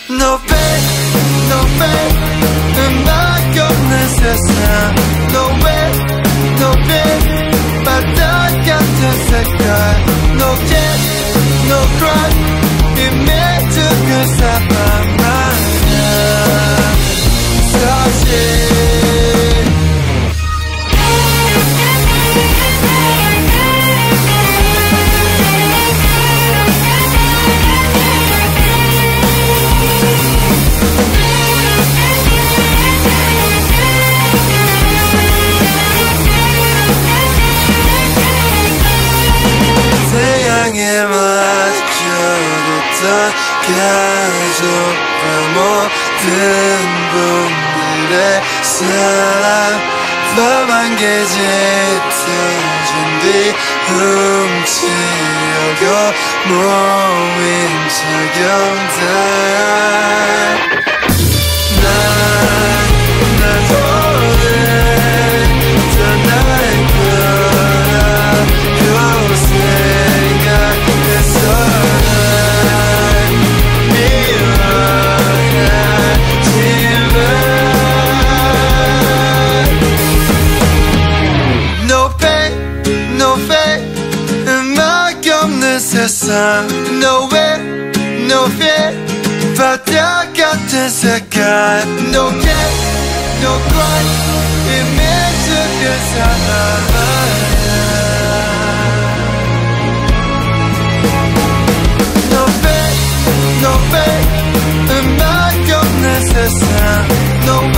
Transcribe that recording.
No way, no way, 음악 없는 세상. No way, no way, 바다 같은 색깔. No yet, no cry, 이미 죽은 사람 아니야 사실. 태양에 맞춰뒀던 가족과 모든 분들의 사랑 밤 안개 짙어진 뒤 훔치려고 모인 적용들. No way, no fear, 바다 같은 색깔. No care, no cry, 이미 죽은 사람 No way, no way, 음악 없는 세상. No way.